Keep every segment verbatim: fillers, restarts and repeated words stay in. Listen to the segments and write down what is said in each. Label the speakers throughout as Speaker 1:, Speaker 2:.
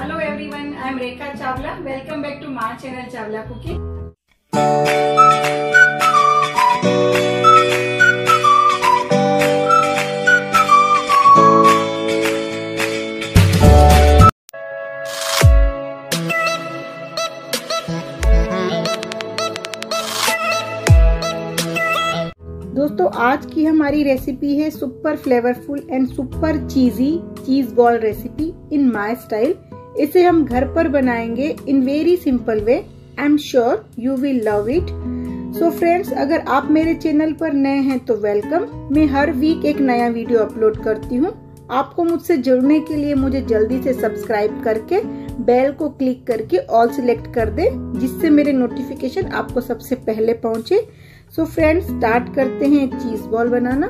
Speaker 1: Hello everyone, I am Rekha Chawla. Welcome back to my channel Chawla Cooking. दोस्तों आज की हमारी recipe है super flavourful and super cheesy cheese ball recipe in my style. इसे हम घर पर बनाएंगे in very simple way. I am sure you will love it. So friends, अगर आप मेरे चैनल पर नए हैं तो वेलकम। मैं हर वीक एक नया वीडियो अपलोड करती हूँ। आपको मुझसे जुड़ने के लिए मुझे जल्दी से सब्सक्राइब करके बेल को क्लिक करके ऑल सिलेक्ट कर दे, जिससे मेरे नोटिफिकेशन आपको सबसे पहले पहुंचे। सो फ्रेंड्स, स्टार्ट करते हैं चीज बॉल बनाना।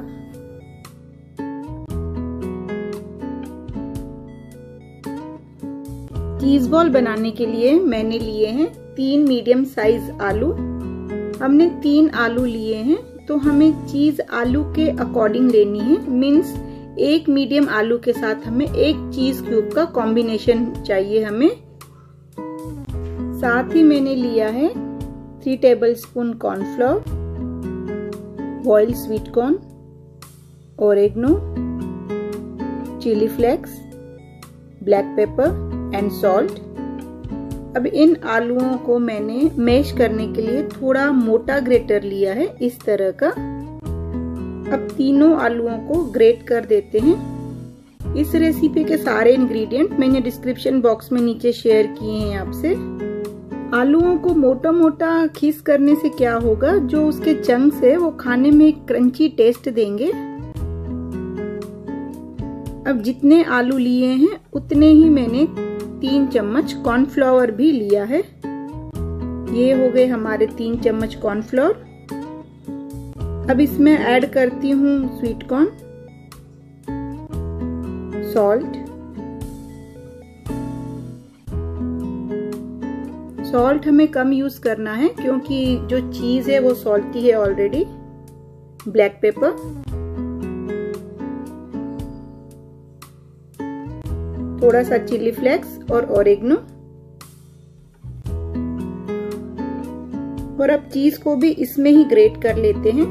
Speaker 1: चीज बॉल बनाने के लिए मैंने लिए हैं तीन मीडियम साइज आलू। हमने तीन आलू लिए हैं, तो हमें चीज आलू के अकॉर्डिंग लेनी है। मीन्स एक मीडियम आलू के साथ हमें एक चीज क्यूब का कॉम्बिनेशन चाहिए हमें। साथ ही मैंने लिया है three tablespoon cornflour, boiled sweet corn, oregano, chilli flakes, black pepper and salt. अब इन आलूओं को मैंने मैश करने के लिए थोड़ा मोटा ग्रेटर लिया है, इस तरह का। अब तीनों आलूओं को ग्रेट कर देते हैं। इस रेसिपी के सारे इंग्रेडिएंट मैंने डिस्क्रिप्शन बॉक्स में नीचे शेयर किए हैं आपसे। आलूओं को मोटा मोटा खीस करने से क्या होगा, जो उसके चंक्स है वो खाने में एक क्रंची टेस्ट देंगे। अब जितने आलू लिए हैं उतने ही मैंने तीन चम्मच कॉर्नफ्लावर भी लिया है। ये हो गए हमारे तीन चम्मच कॉर्नफ्लावर। अब इसमें ऐड करती हूँ स्वीट कॉर्न, सॉल्ट। सॉल्ट हमें कम यूज करना है क्योंकि जो चीज है वो सॉल्टी है ऑलरेडी। ब्लैक पेपर, थोड़ा सा चिली फ्लेक्स और ओरेगनो। और अब चीज को भी इसमें ही ग्रेट कर लेते हैं।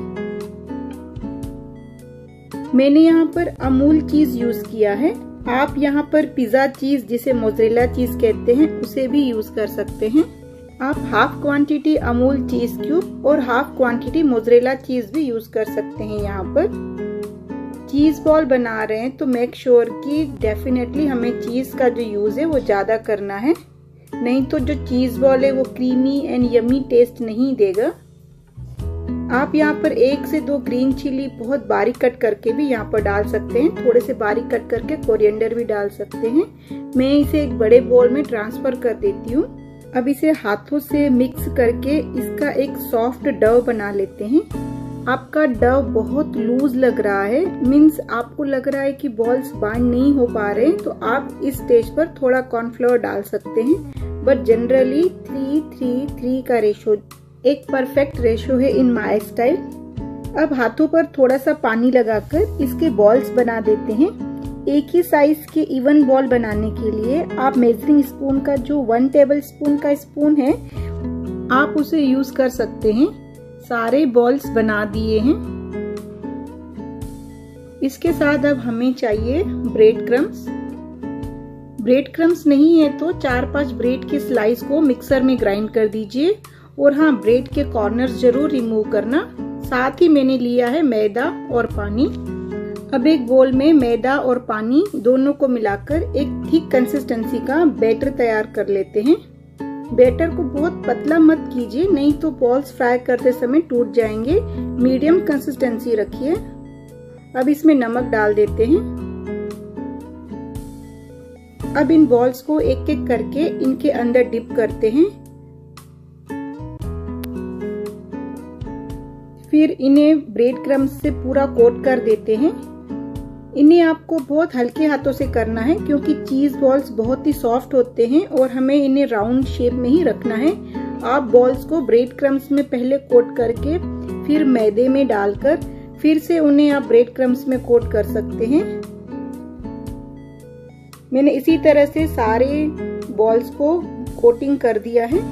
Speaker 1: मैंने यहाँ पर अमूल चीज यूज किया है। आप यहाँ पर पिज्जा चीज, जिसे मोज़रेला चीज कहते हैं, उसे भी यूज कर सकते हैं। आप हाफ क्वांटिटी अमूल चीज क्यूब और हाफ क्वांटिटी मोज़रेला चीज भी यूज कर सकते हैं। यहाँ पर चीज बॉल बना रहे हैं तो मेक श्योर कि डेफिनेटली हमें चीज का जो यूज है वो ज्यादा करना है, नहीं तो जो चीज बॉल है वो क्रीमी एंड यमी टेस्ट नहीं देगा। आप यहाँ पर एक से दो ग्रीन चिली बहुत बारीक कट करके भी यहाँ पर डाल सकते हैं। थोड़े से बारीक कट करके कोरिएंडर भी डाल सकते हैं। मैं इसे एक बड़े बोल में ट्रांसफर कर देती हूँ। अब इसे हाथों से मिक्स करके इसका एक सॉफ्ट डव बना लेते हैं। आपका डव बहुत लूज लग रहा है, मीन्स आपको लग रहा है कि बॉल्स बाइंड नहीं हो पा रहे, तो आप इस स्टेज पर थोड़ा कॉर्नफ्लोर डाल सकते हैं। But generally three three three का रेशो एक परफेक्ट रेशो है इन माय स्टाइल। अब हाथों पर थोड़ा सा पानी लगाकर इसके बॉल्स बना देते हैं। एक ही साइज के इवन बॉल बनाने के लिए आप मेजरिंग स्पून का जो वन टेबल स्पून का स्पून है, आप उसे यूज कर सकते हैं। सारे बॉल्स बना दिए हैं। इसके साथ अब हमें चाहिए ब्रेड क्रम्स। ब्रेड क्रम्स नहीं है तो चार पांच ब्रेड के स्लाइस को मिक्सर में ग्राइंड कर दीजिए। और हाँ, ब्रेड के कॉर्नर्स जरूर रिमूव करना। साथ ही मैंने लिया है मैदा और पानी। अब एक बोल में मैदा और पानी दोनों को मिलाकर एक थिक कंसिस्टेंसी का बैटर तैयार कर लेते हैं। बैटर को बहुत पतला मत कीजिए, नहीं तो बॉल्स फ्राई करते समय टूट जाएंगे। मीडियम कंसिस्टेंसी रखिए। अब इसमें नमक डाल देते हैं। अब इन बॉल्स को एक एक करके इनके अंदर डिप करते हैं। फिर इन्हें ब्रेड क्रम्स से पूरा कोट कर देते हैं। इन्हें आपको बहुत हल्के हाथों से करना है क्योंकि चीज बॉल्स बहुत ही सॉफ्ट होते हैं और हमें इन्हें राउंड शेप में ही रखना है। आप बॉल्स को ब्रेड क्रम्स में पहले कोट करके फिर मैदे में डालकर फिर से उन्हें आप ब्रेड क्रम्स में कोट कर सकते हैं। मैंने इसी तरह से सारे बॉल्स को कोटिंग कर दिया है।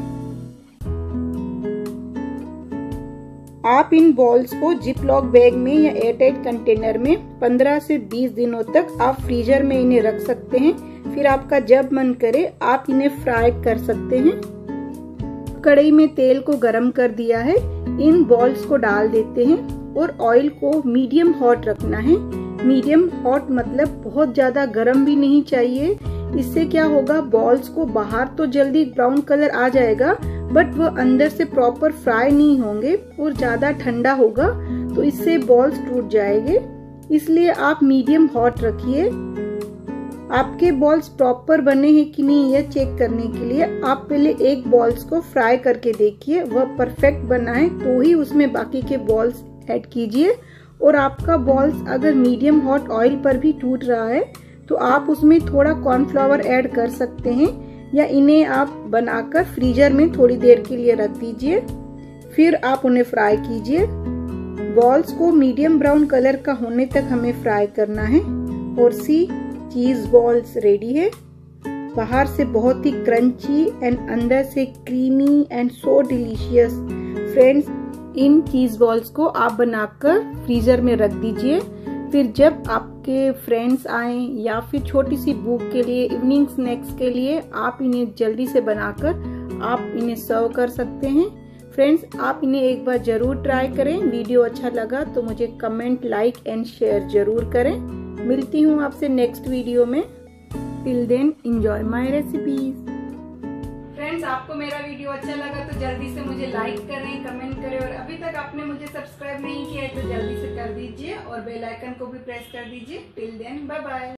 Speaker 1: आप इन बॉल्स को जिप लॉक बैग में या एयरटाइट कंटेनर में पंद्रह से बीस दिनों तक आप फ्रीजर में इन्हें रख सकते हैं। फिर आपका जब मन करे आप इन्हें फ्राई कर सकते हैं। कढ़ाई में तेल को गरम कर दिया है, इन बॉल्स को डाल देते हैं और ऑयल को मीडियम हॉट रखना है। मीडियम हॉट मतलब बहुत ज्यादा गरम भी नहीं चाहिए। इससे क्या होगा, बॉल्स को बाहर तो जल्दी ब्राउन कलर आ जाएगा बट वो अंदर से प्रॉपर फ्राई नहीं होंगे और ज्यादा ठंडा होगा तो इससे बॉल्स टूट जाएंगे। इसलिए आप मीडियम हॉट रखिए। आपके बॉल्स प्रॉपर बने हैं कि नहीं यह चेक करने के लिए आप पहले एक बॉल्स को फ्राई करके देखिए, वह परफेक्ट बना है तो ही उसमें बाकी के बॉल्स ऐड कीजिए। और आपका बॉल्स अगर मीडियम हॉट ऑयल पर भी टूट रहा है तो आप उसमें थोड़ा कॉर्नफ्लावर ऐड कर सकते हैं या इन्हें आप बनाकर फ्रीजर में थोड़ी देर के लिए रख दीजिए, फिर आप उन्हें फ्राई कीजिए। बॉल्स को मीडियम ब्राउन कलर का होने तक हमें फ्राई करना है। और सी चीज बॉल्स रेडी है। बाहर से बहुत ही क्रंची एंड अंदर से creamy and so delicious. Friends, इन चीज बॉल्स को आप बनाकर फ्रीजर में रख दीजिए। फिर जब आपके फ्रेंड्स आए या फिर छोटी सी भूख के लिए, इवनिंग स्नैक्स के लिए आप इन्हें जल्दी से बनाकर आप इन्हें सर्व कर सकते हैं। फ्रेंड्स, आप इन्हें एक बार जरूर ट्राई करें। वीडियो अच्छा लगा तो मुझे कमेंट, लाइक एंड शेयर जरूर करें। मिलती हूँ आपसे नेक्स्ट वीडियो में। Till then enjoy my recipes. Friends, आपको मेरा वीडियो अच्छा लगा तो जल्दी से मुझे लाइक करें, कमेंट करें और अभी तक आपने मुझे सब्सक्राइब नहीं किया है तो जल्दी से कर दीजिए और बेल आइकन को भी प्रेस कर दीजिए। Till then bye bye.